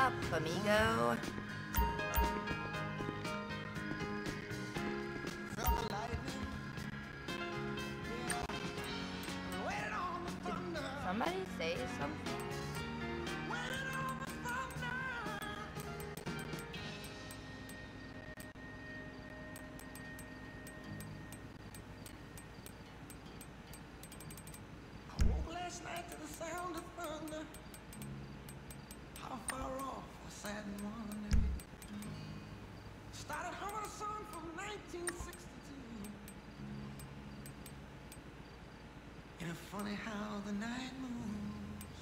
up, amigo? Somebody say something? I woke last night to the sound of thunder. How far off I sat and wondered. Started humming a song from 1962. Ain't it funny how the night moves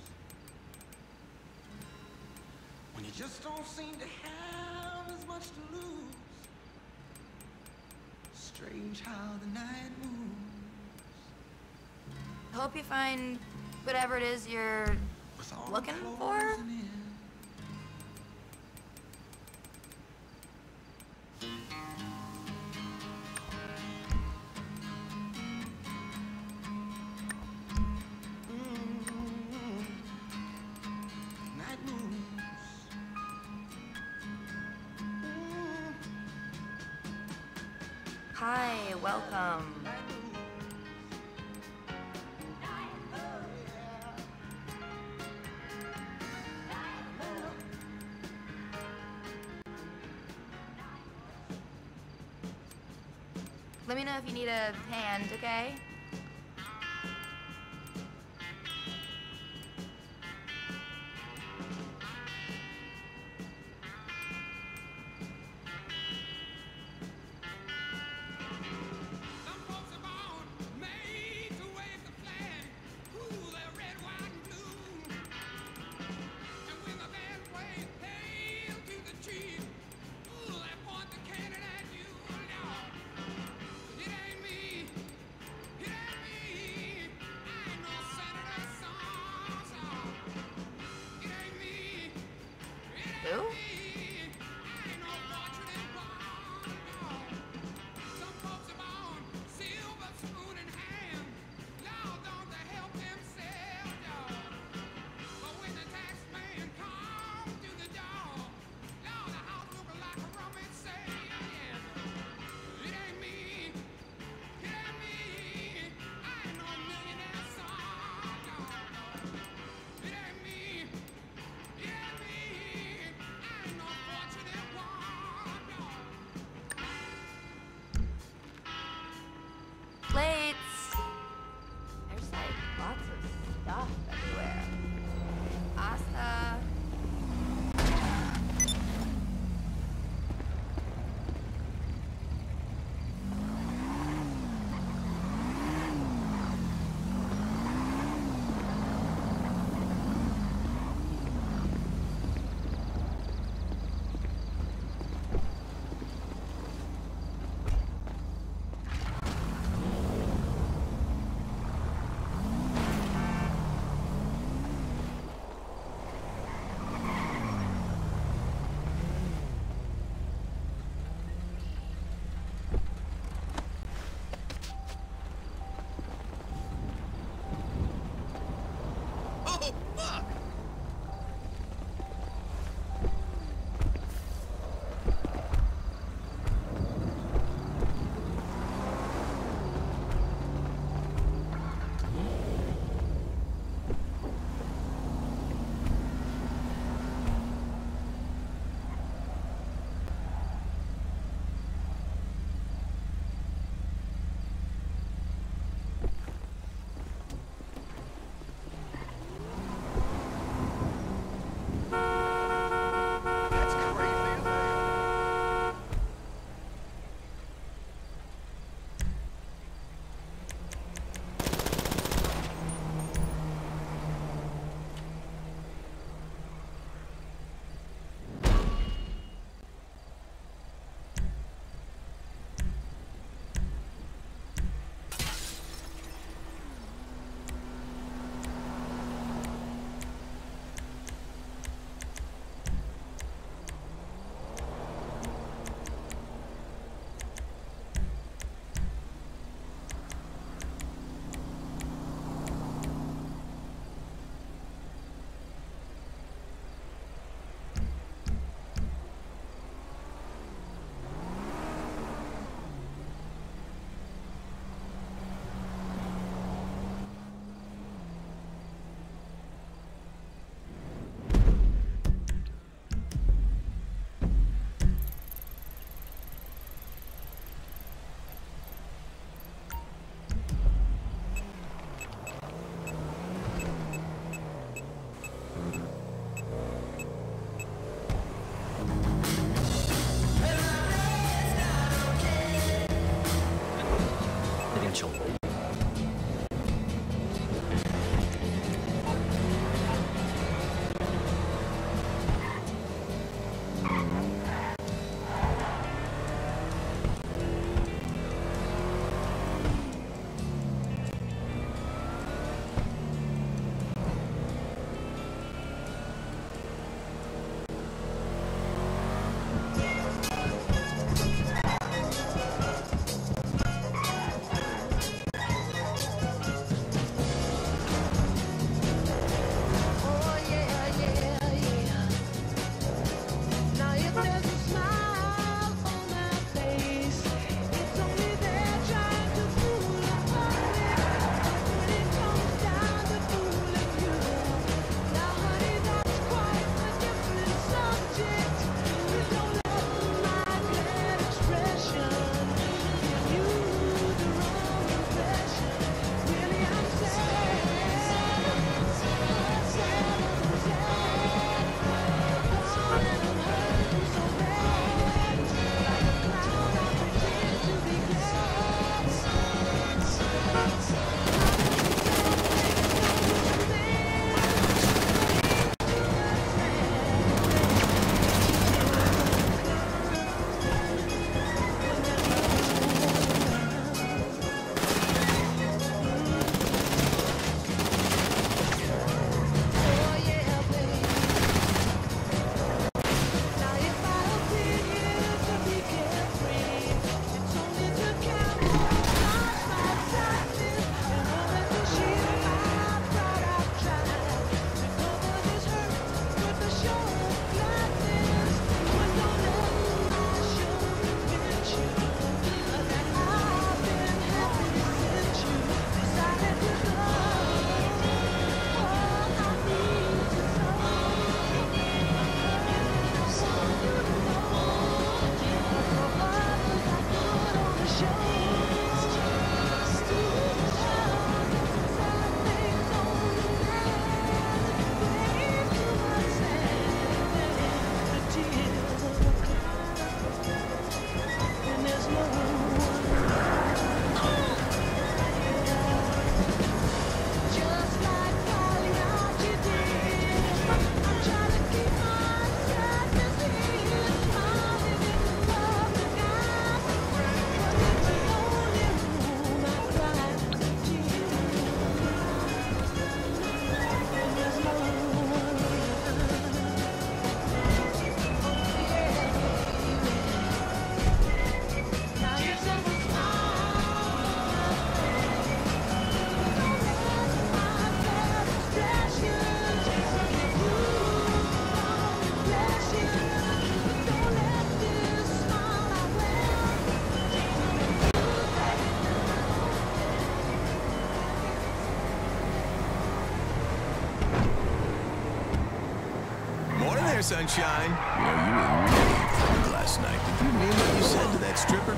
when you just don't seem to have as much to lose? Strange how the night moves. Hope you find whatever it is you're With all looking the for. closing in. Night moves. Hi, welcome. Let me know if you need a hand, okay? Some folks are born made to wave the flag. Ooh, they're red, white, and blue. And when the band plays "Hail to the Chief," ooh, they point the cannon at you. No, it ain't me. It potential. Sunshine. You know, you were really drunk last night. Did you mean what you said to that stripper?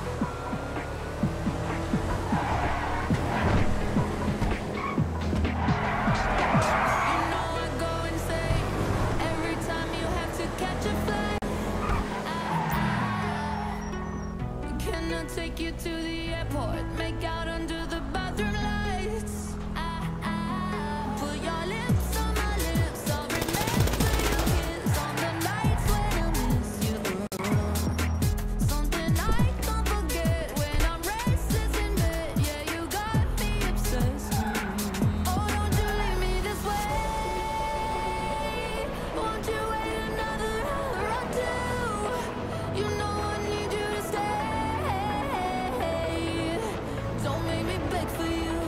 Take you to the airport, make out under the bathroom lights. Put your lips on my lips, I'll remember your kiss on the nights when I miss you. Something I can't forget when I'm restless in bed. Yeah, you got me obsessed. Oh, don't you leave me this way. Won't you wait another hour or two? You know I need you to stay. Don't make me beg for you.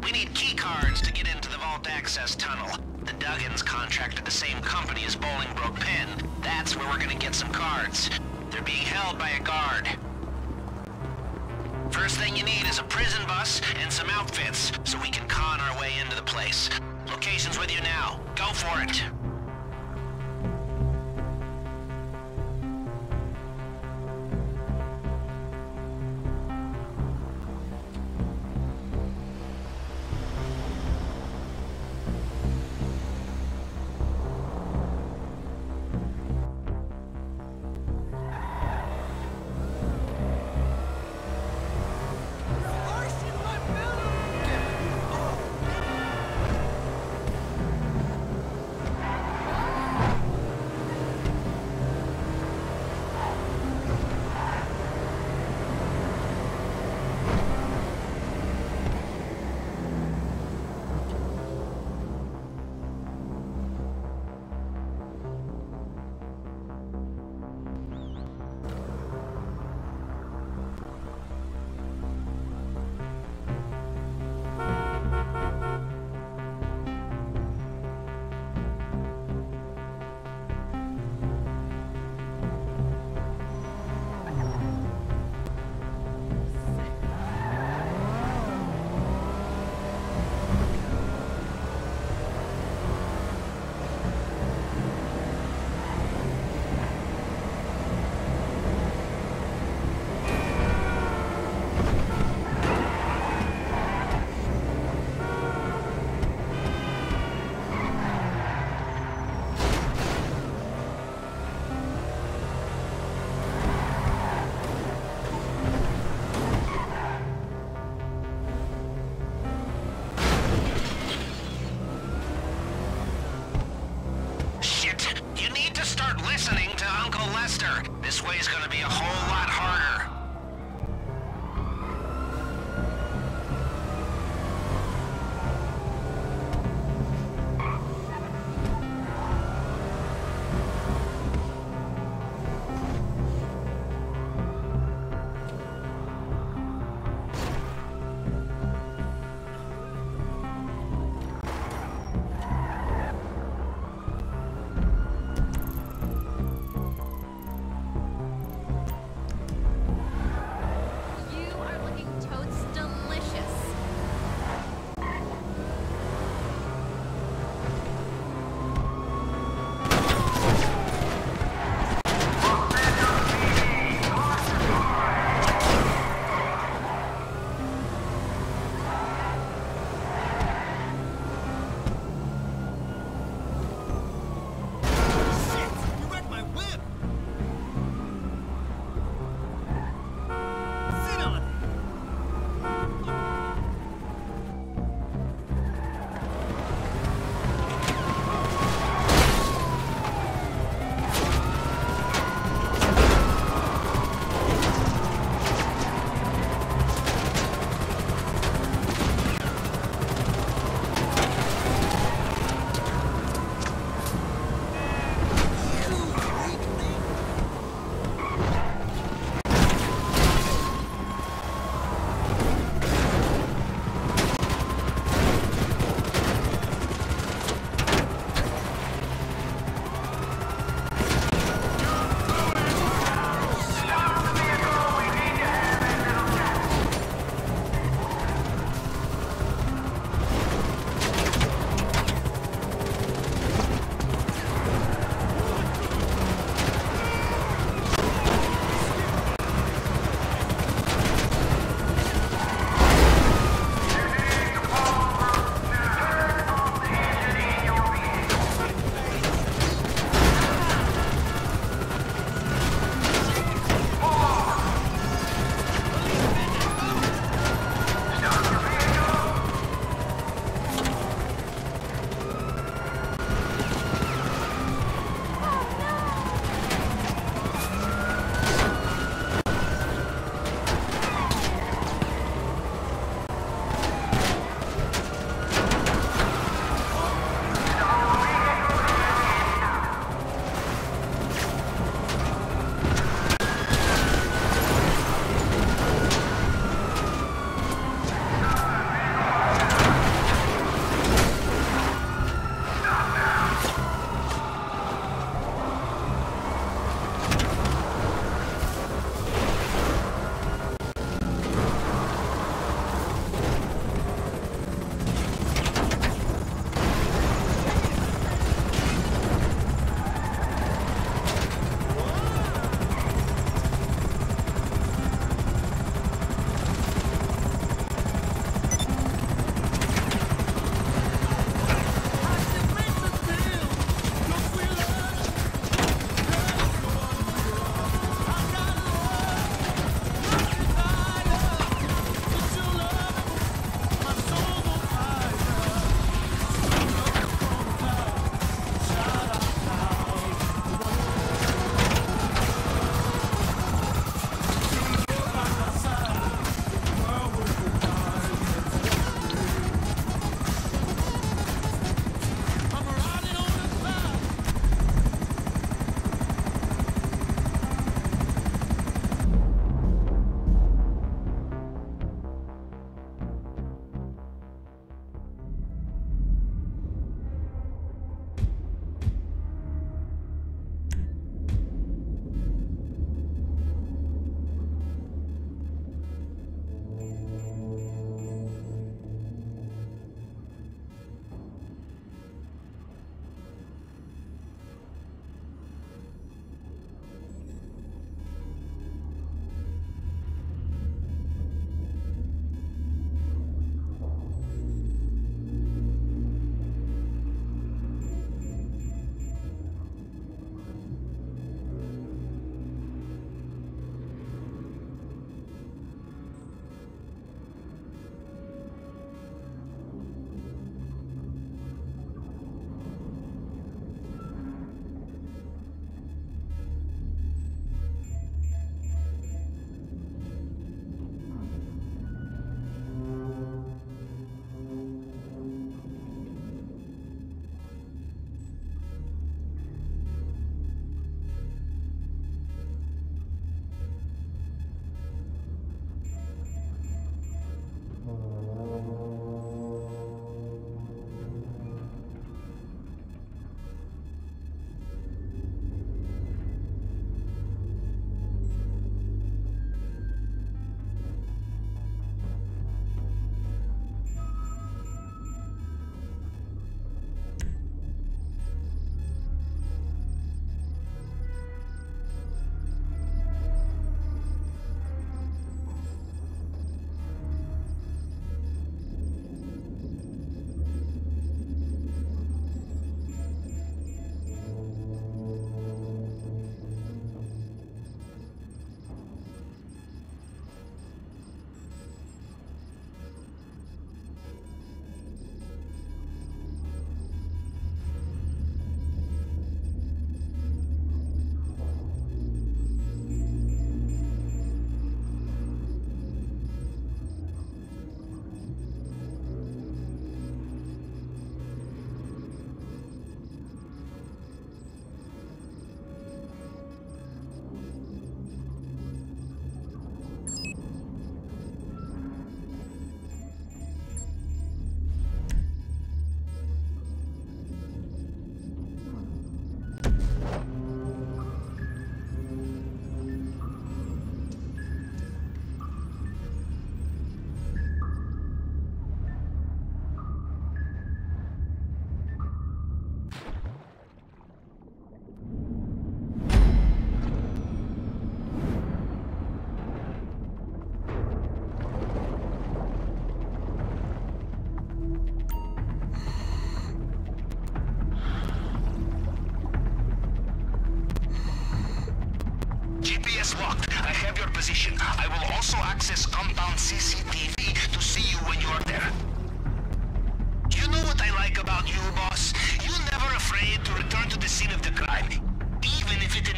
We need key cards to get into the vault access tunnel. The Duggins contracted the same company as Bolingbroke Penn. That's where we're gonna get some cards. They're being held by a guard. First thing you need is a prison bus and some outfits, so we can con our way into the place. Location's with you now. Go for it. Listening to Uncle Lester. This way's gonna be a whole lot harder.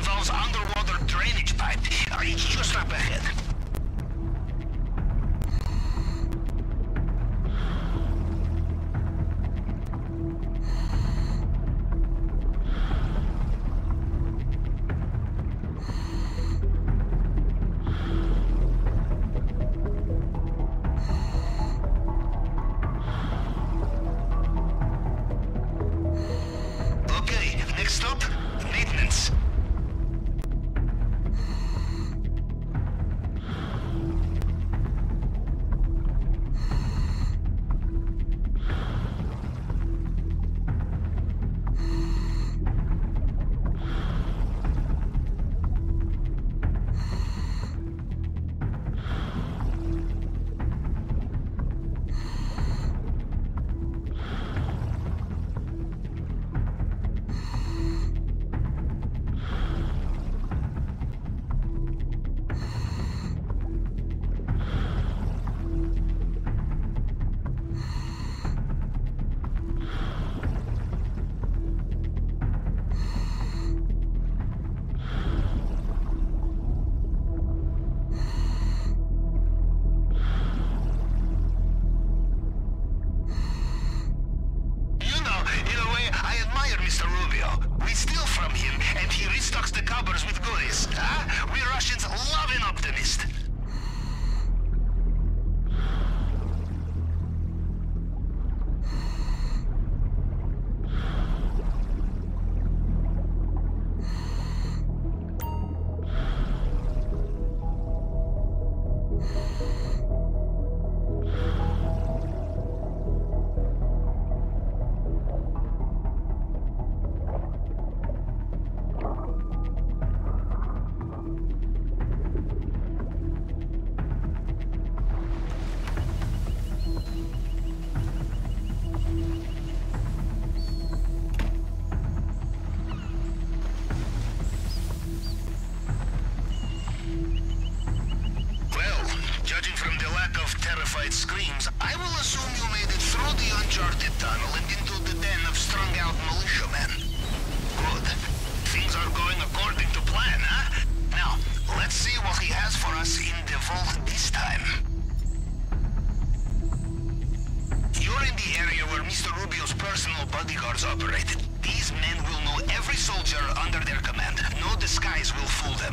involves underwater drainage pipe. Just up ahead. Okay, next stop, maintenance. Mr. Rubio. We steal from him, and he restocks the cupboards with goodies. Huh? We Russians love an optimist. Screams, I will assume you made it through the uncharted tunnel and into the den of strung-out militiamen. Good. Things are going according to plan, huh? Now, let's see what he has for us in the vault this time. You're in the area where Mr. Rubio's personal bodyguards operated. These men will know every soldier under their command. No disguise will fool them.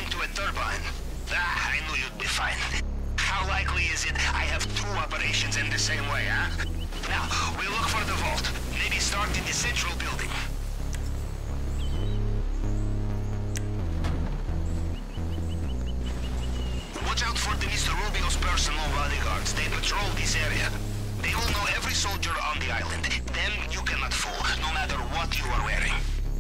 into a turbine. I knew you'd be fine. How likely is it I have two operations in the same way, huh? Now, we look for the vault. Maybe start in the central building. Watch out for the Mr. Rubio's personal bodyguards. They patrol this area. They will know every soldier on the island. Them you cannot fool, no matter what you are wearing.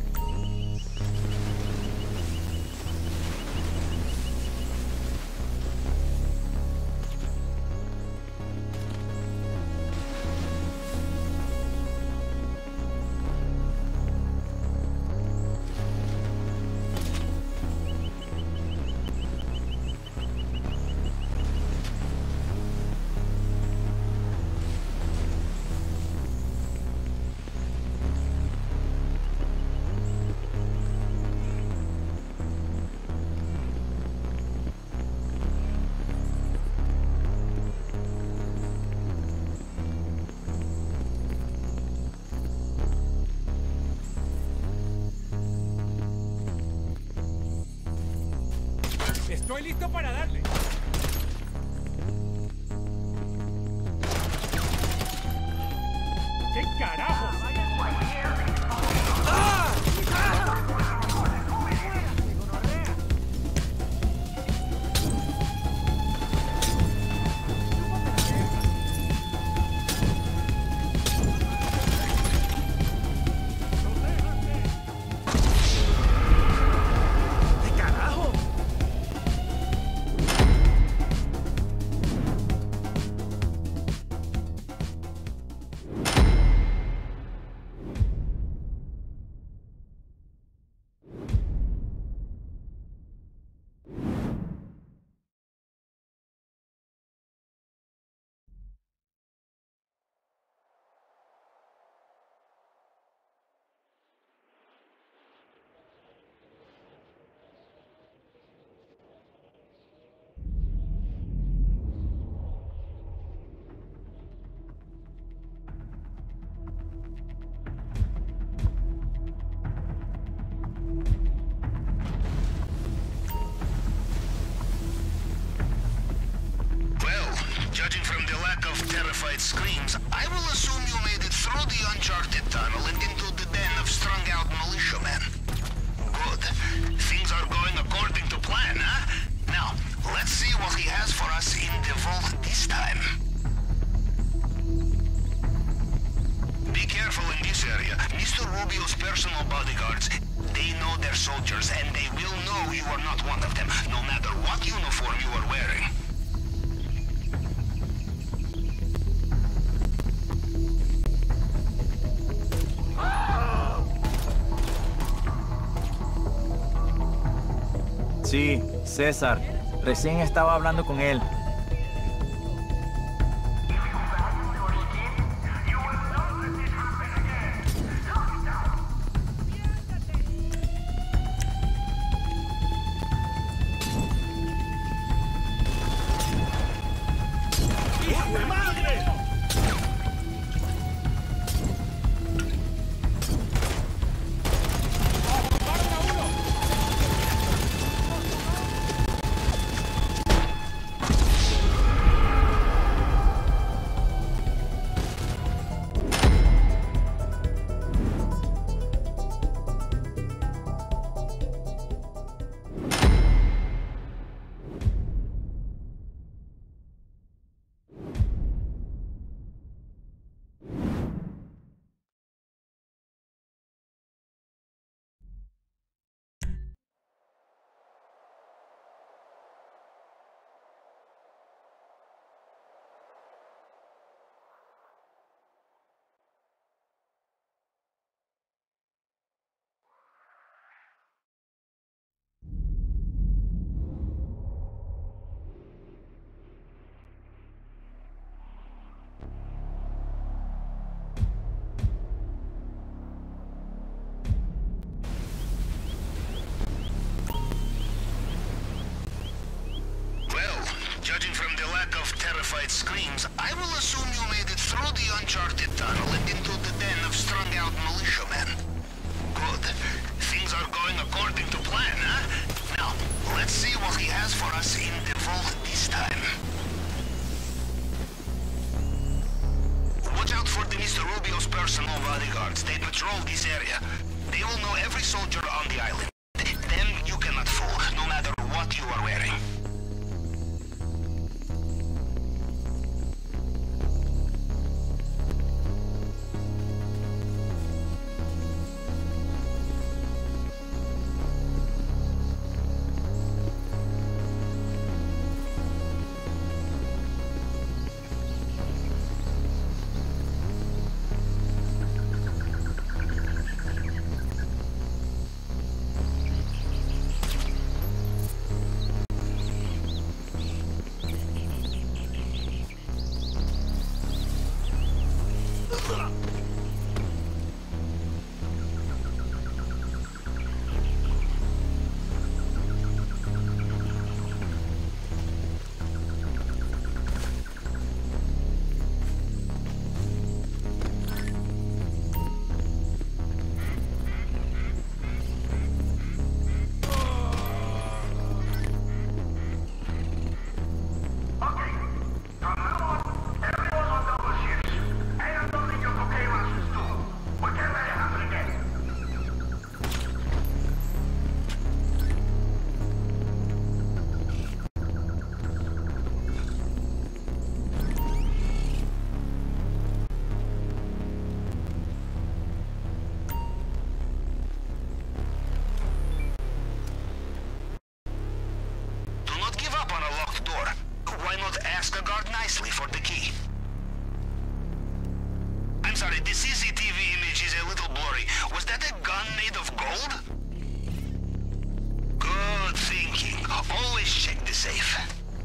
Estoy listo para darle. ¿Qué carajo? terrified screams, I will assume you made it through the uncharted tunnel and into the den of strung-out militiamen. Good. Things are going according to plan, huh? Now, let's see what he has for us in the vault this time. Be careful in this area. Mr. Rubio's personal bodyguards, they know their soldiers, and they will know you are not one of them, no matter what uniform you are wearing. Sí, César. Recién estaba hablando con él. Judging from the lack of terrified screams, I will assume you made it through the uncharted tunnel and into the den of strung-out militiamen. Good. Things are going according to plan, huh? Now, let's see what he has for us in the vault this time. Watch out for the Mr. Rubio's personal bodyguards. They patrol this area. They will know every soldier on the island. Them you cannot fool, no matter what you are wearing. Ask a guard nicely for the key. I'm sorry, the CCTV image is a little blurry. Was that a gun made of gold? Good thinking. Always check the safe.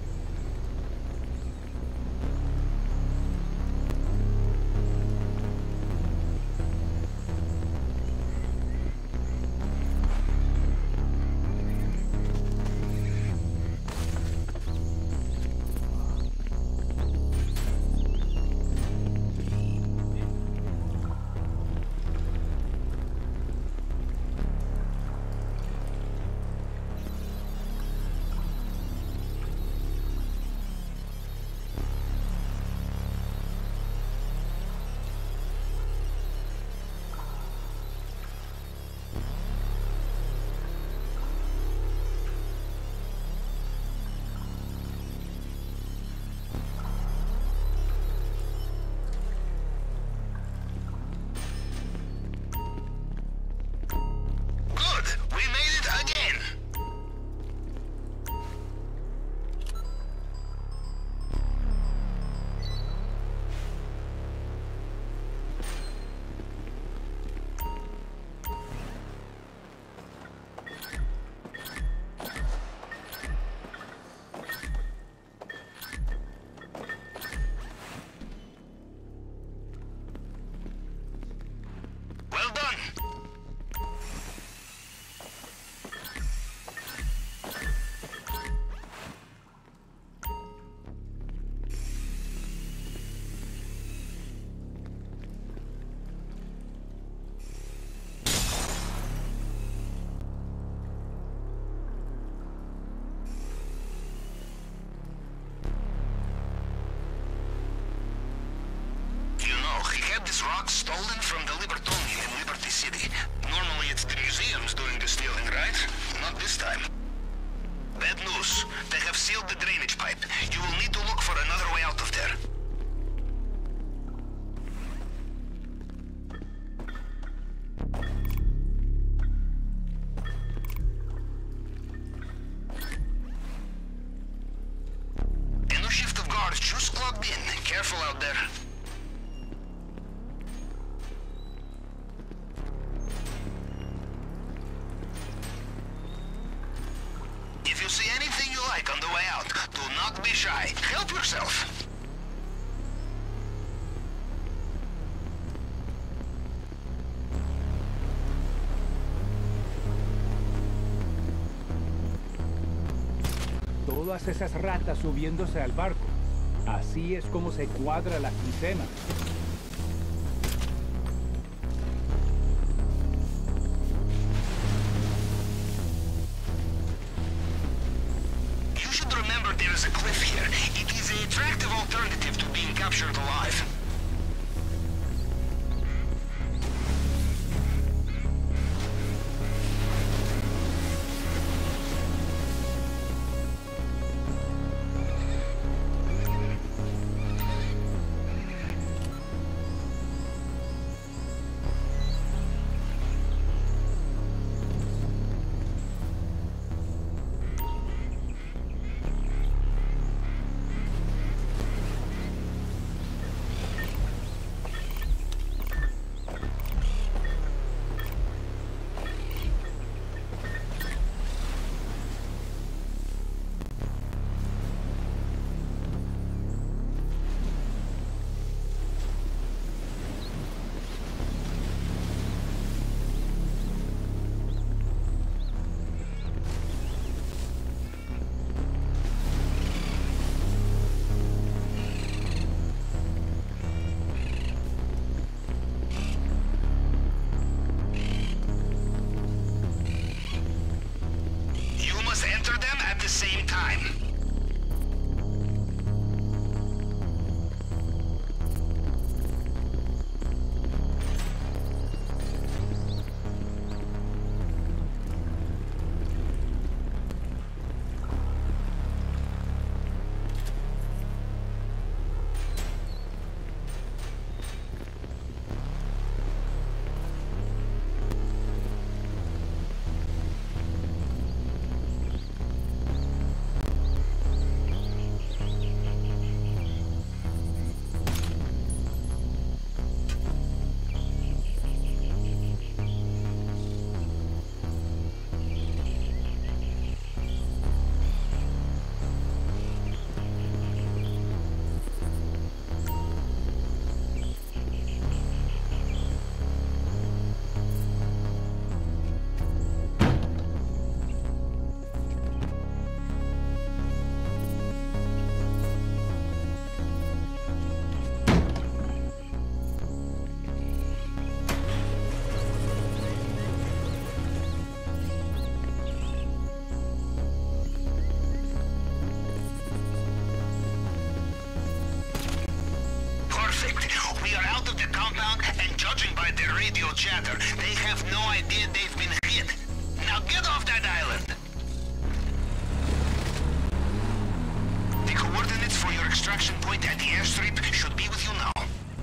This rock stolen from the Libertonian in Liberty City. Normally it's the museums doing the stealing, right? Not this time. Bad news. They have sealed the drainage pipe. You will need to look for another way out of there. A new shift of guards just clocked in. Careful out there. If you see anything you like on the way out, do not be shy. Help yourself. Todas esas ratas subiéndose al barco. Así es como se cuadra la quincena. there's a cliff here. It is an attractive alternative to being captured alive. Same time. Radio chatter. They have no idea they've been hit. Now get off that island! The coordinates for your extraction point at the airstrip should be with you now.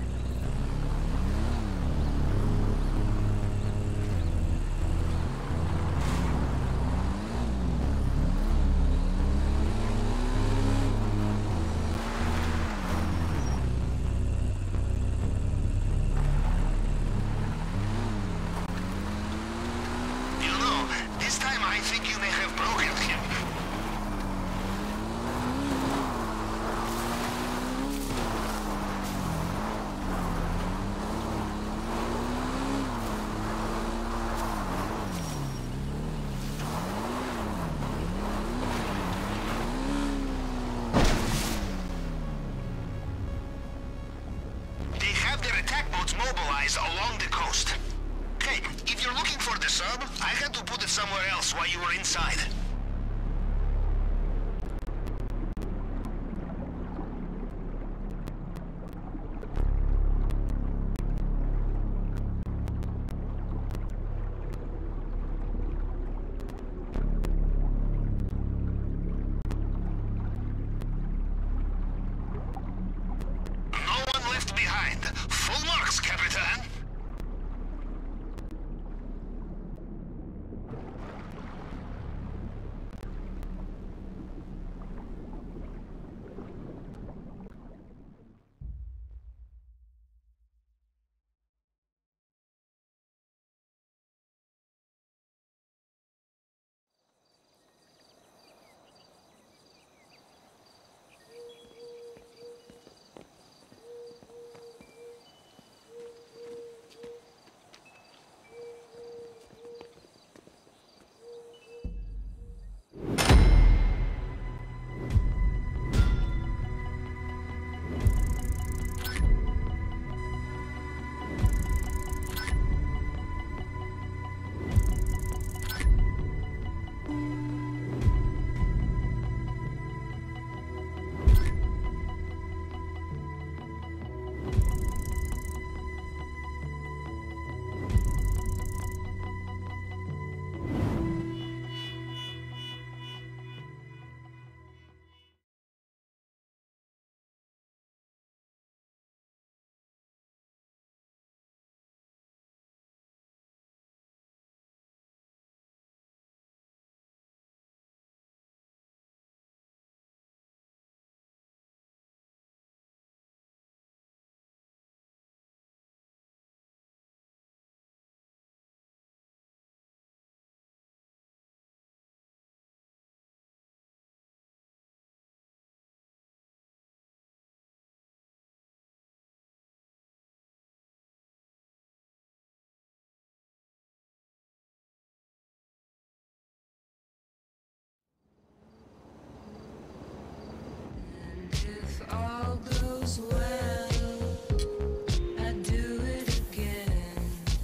Mobilized along the coast. Hey, if you're looking for the sub, I had to put it somewhere else while you were inside. No one left behind. Full marks, Capitan. all goes well, I'd do it again.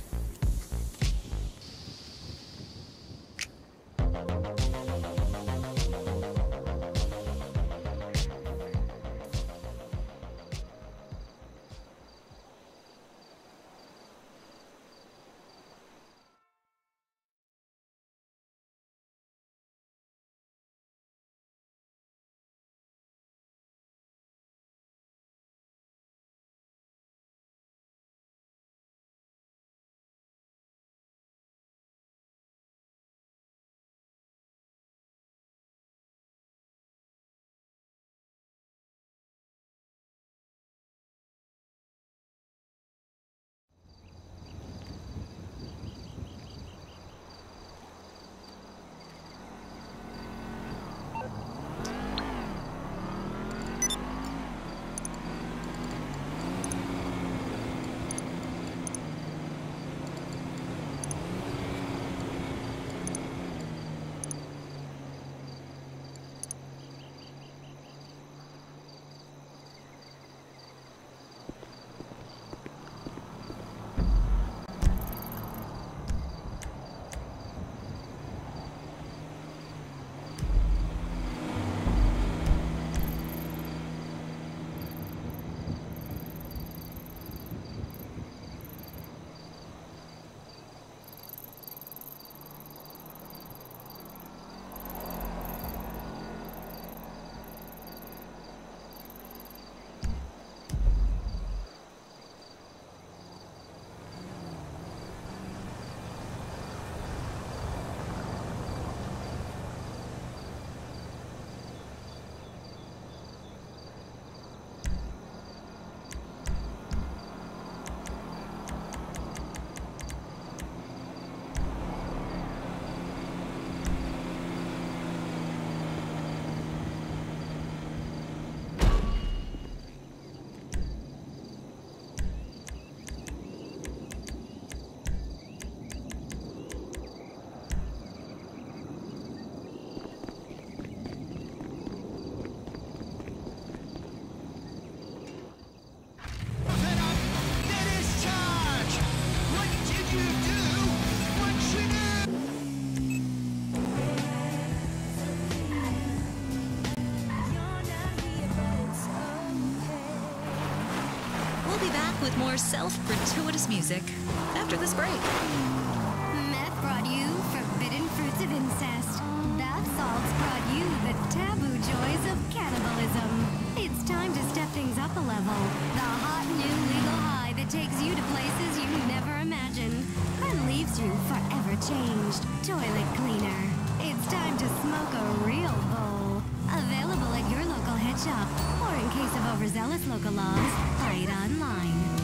We'll be back with more self-gratuitous music after this break. Meth brought you forbidden fruits of incest. Bath salts brought you the taboo joys of cannibalism. It's time to step things up a level. The hot new legal high that takes you to places you never imagined and leaves you forever changed. Toilet cleaner. It's time to smoke a real bowl. Available at your local head shop, or in case of overzealous local laws, buy it online.